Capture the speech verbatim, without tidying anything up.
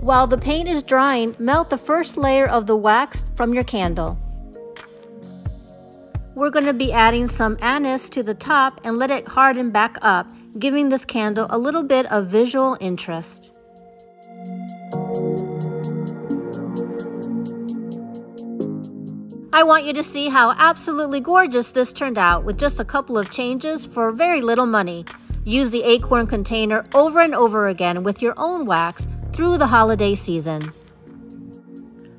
While the paint is drying, melt the first layer of the wax from your candle. We're going to be adding some anise to the top and let it harden back up, giving this candle a little bit of visual interest. I want you to see how absolutely gorgeous this turned out with just a couple of changes for very little money. Use the acorn container over and over again with your own wax through the holiday season.